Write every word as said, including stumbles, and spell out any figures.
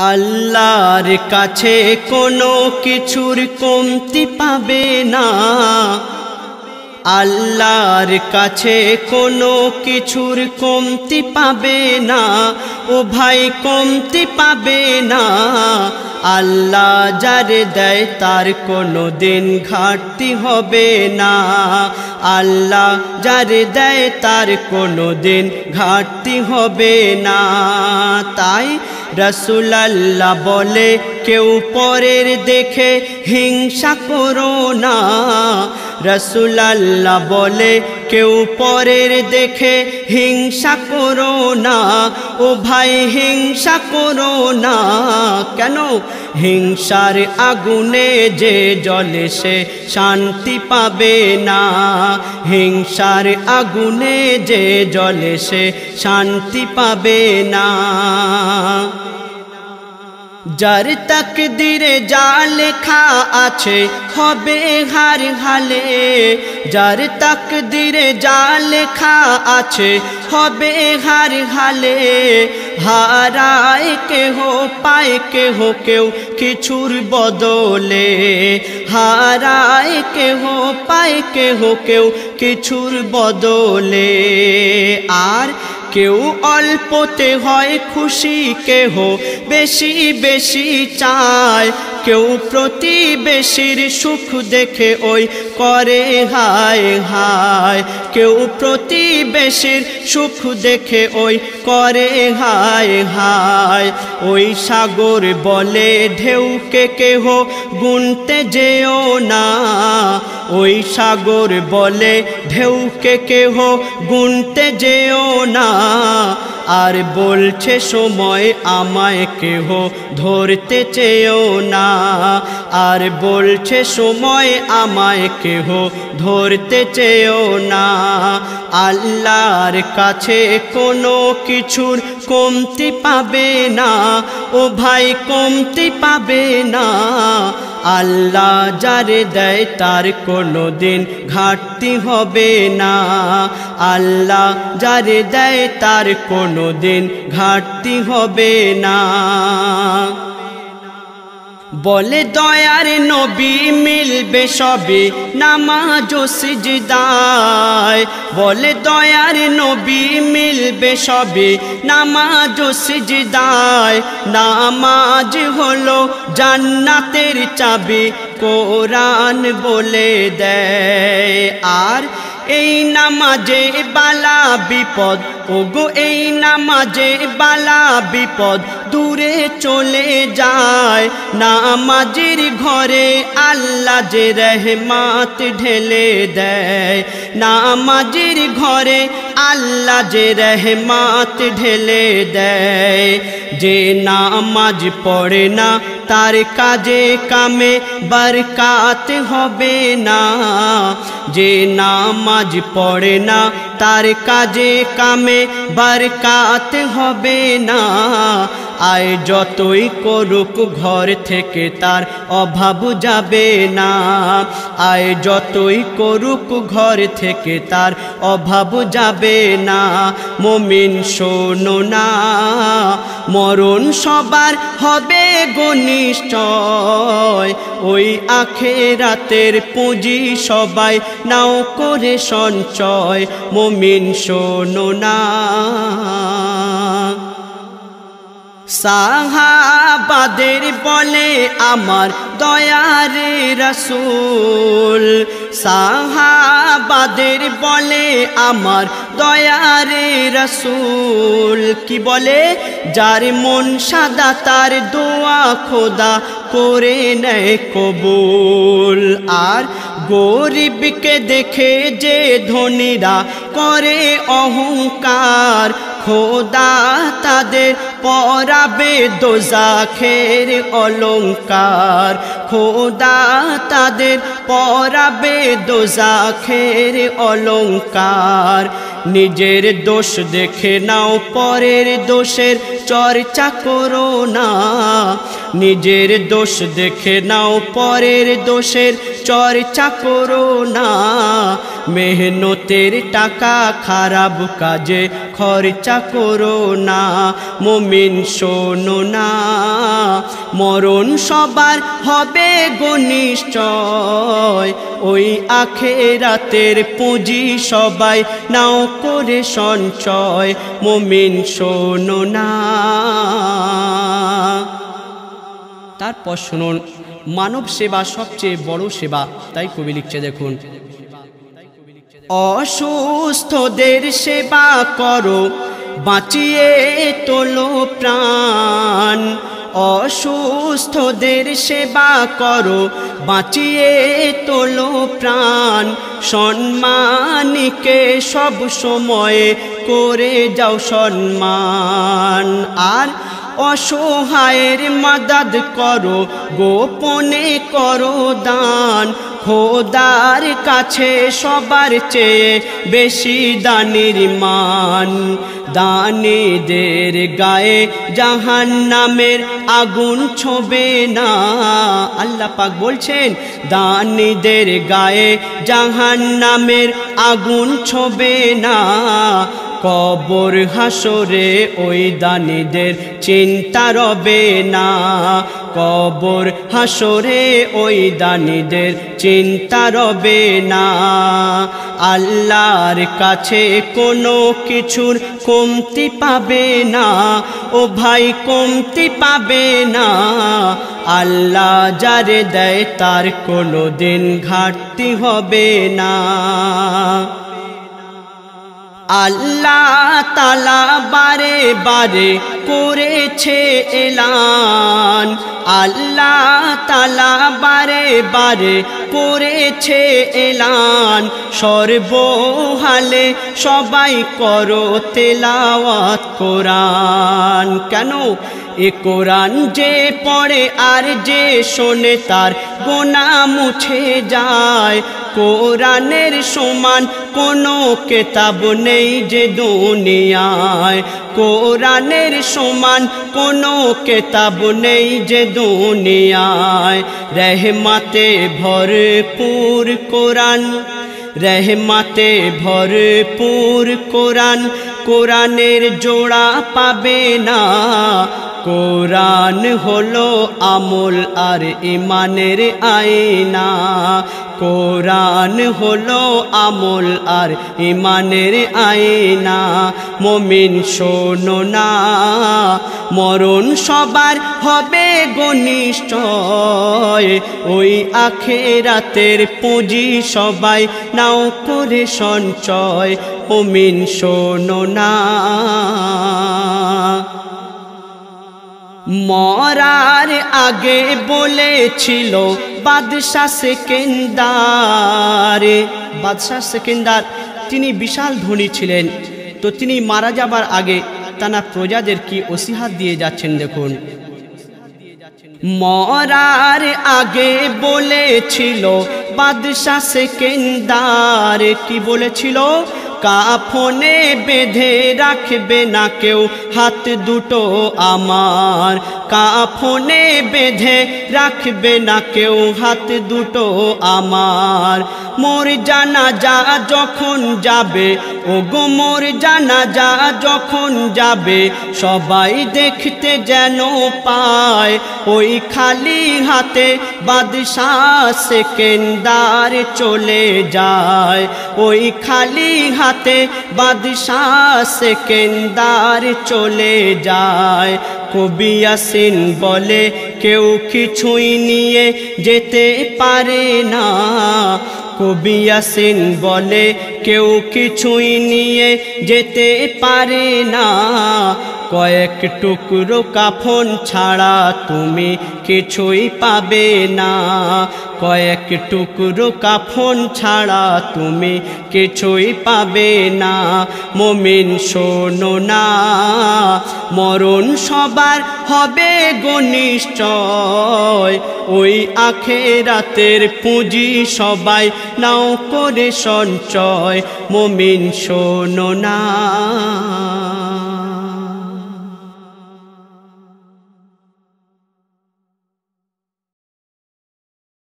আল্লাহর কাছে কোনো কিছুর কমতি পাবে না, আল্লাহর কাছে কোনো কিছুর কমতি পাবে না, ও ভাই কমতি পাবে না। আল্লাহ যারে দেয় তার কোনো দিন ঘাটতি হবে না, আল্লাহ যারে দেয় তার কোনো দিন ঘাটতি হবে না। তাই রাসূলুল্লাহ বলে কেউ পরের দেখে হিংসা করো না, রাসূলুল্লাহ বলে কেউ পরের দেখে হিংসা করো না, ও ভাই হিংসা করো না। কেন? হিংসার আগুনে যে জ্বলে সে শান্তি পাবে না, হিংসার আগুনে যে জ্বলে সে শান্তি পাবে না। যার তাকদীরে যা লেখা আছে হবে হার হালে, যার তাকদীরে যা লেখা আছে হবে হার হালে। হারায় কেহ পায় কেহ কেউ কিছুর বদলে, হারায় কেহ পায় কেহ কেউ কিছুর বদলে। আর কেউ অল্পতে হয় খুশি, কেহ বেশি বেশি চায়, কেউ প্রতিবেশীর সুখ দেখে ওই করে হায় হায়, কেউ প্রতিবেশীর সুখ দেখে ওই করে হায় হায়। ওই সাগর বলে ঢেউকে কেহ গুনতে যেও না, ওই সাগর বলে ঢেউকে কেহ গুনতে যেও না। আর বলছে সময় আমায় কেহ ধরতে চেয়েও না, আর বলছে সময় আমায় কেহ ধরতে চেয়েও না। আল্লাহর কাছে কোনো কিছুর কমতি পাবে না, ও ভাই কমতি পাবে না। আল্লাহ যারে দেয় তার কোনো দিন ঘাটতি হবে না, আল্লাহ যারে দেয় তার কোনো দিন ঘাটতি হবে না। বলে দয়ার নবী মিলবে সবে নামাজ ও সিজদায়, বলে দয়ার নবী মিলবে সবে নামাজ ও সিজদায়। নামাজ হলো জান্নাতের চাবি কোরআন বলে দেয়। আর এই নামাজে বালা বিপদ, ওগো এই নামাজে বালা বিপদ দূরে চলে যায়। নামাজের ঘরে আল্লাহ যে রহমত ঢেলে দেয়, নামাজের ঘরে আল্লাহ যে রহমত ঢেলে দেয়। যে নামাজ পড়ে না তার কাজে কামে বরকত হবে না, যে নামাজ পড়ে না তার কাজে কামে বরকত হবে না। আয় যতই করুক ঘর থেকে তার অভাব যাবে না, আয় যতই করুক ঘর থেকে তার অভাব যাবে না। মুমিন শোনো না, মরণ সবার হবে গো নিশ্চয়, ওই আখিরাতের পুঁজি সবাই নাও করে সঞ্চয়। মুমিন শোনো না। সাহাবাদের বলে আমার দয়ারে রাসূল, সাহাবাদের বলে আমার দয়ারে রাসূল। কি বলে? যার মন সাদা তার দোয়া খোদা করে নেয় কবুল। আর গরিবকে দেখে যে ধনীরা করে অহংকার, খোদা তাদের পরাবে দোজাখের অলংকার, খোদা তাদের পরাবে দোজাখের অলংকার। নিজের দোষ দেখে নাও পরের দোষের চর্চা করো না, নিজের দোষ দেখে নাও পরের দোষের চর্চা করো না। মেহনতের টাকা খারাপ কাজে খরচা করো না। মুমিন শোনো না। মরণ সবার হবে গো নিশ্চয়, ওই আখেরাতের পুঁজি সবাই নাও করে সঞ্চয়। মুমিন শোনো না। তারপর শুনুন, মানব সেবা সবচেয়ে বড় সেবা, তাই কবি লিখছে দেখুন, অসুস্থদের সেবা করো বাঁচিয়ে তোলো প্রাণ, অসুস্থদের সেবা করো বাঁচিয়ে তোলো প্রাণ, সম্মানীকে সব সময়ে করে যাও সম্মান। আর অসহায়ের মাদাদ করো গোপনে করো দান, খোদার কাছে সবার চেয়ে বেশি দানের মান। দানীদের গায়ে জাহান্নামের আগুন ছোবে না, আল্লাহ পাক বলছেন দানীদের গায়ে জাহান্নামের আগুন ছোবে না। কবর হাসরে ওই দানীদের চিন্তা রবে না, কবর হাসরে ওই দানীদের চিন্তা রবে না। আল্লাহর কাছে কোনো কিছুর কমতি পাবে না, ও ভাই কমতি পাবে না। আল্লাহ যারে দেয় তার কোনো দিন ঘাটতি হবে না। আল্লাহ তাআলা বারে বারে করেছে এলান, আল্লাহ তাআলা বারে বারে করেছে এলান, সর্বহালে সবাই করো তেলাওয়াত কোরআন। কেন? এ কোরআন যে পড়ে আর যে শোনে তার গুনাহ মুছে যায়। কোরআনের সমান কোনো কিতাব নেই যে দুনিয়ায়, কোরআনের সমান কোনো কিতাব নেই যে দুনিয়ায়। রহমতে ভরপুর কোরআন, রহমতে ভরপুর কোরআন, কোরআনের জোড়া পাবে না। কোরআন হলো আমল আর ইমানের আয়না, কোরআন হলো আমল আর ইমানের আয়না। মুমিন শোনো না, মরণ সবার হবে গো নিশ্চয়, ওই আখেরাতের পুঁজি সবাই নাও করে সঞ্চয়। মুমিন শোনো না। মরার আগে বলেছিল বাদশাহ সেকেন্দার, বাদশাহ সেকেন্দার তিনি বিশাল ধনী ছিলেন, তো তিনি মারা যাবার আগে তানা প্রজাদের কি ওসিহাত দিয়ে যাচ্ছেন দেখুন। মরার আগে বলেছিল বাদশাহ সেকেন্দার, কি বলেছিল? কাফনে বেঁধে রাখবে না কেউ হাত দুটো আমার, কাফনে বেঁধে রাখবে না কেউ হাত দুটো আমার। মোর জানাজা যখন যাবে, ও গো মোর জানাজা যখন যাবে, সবাই দেখতে যেন পায় ওই খালি হাতে বাদশাহ সেকেন্দার চলে যায়, ওই খালি হাতে বাদশাহ সেকেন্দার চলে যায়। কবি ইয়াসিন বলে কেউ কিছুই নিয়ে যেতে পারে না, কবি ইয়াসিন বলে কেউ কিছুই নিয়ে যেতে পারে না। কয়েক টুকরো কাফন ছাড়া তুমি কিছুই পাবে না, কয়েক টুকরো কাফন ছাড়া তুমি কিছুই পাবে না। মুমিন শোনো না, মরণ সবার হবে গো নিশ্চয়, ওই আখেরাতের পুঁজি সবাই নাও করে সঞ্চয়। মুমিন শোনো না।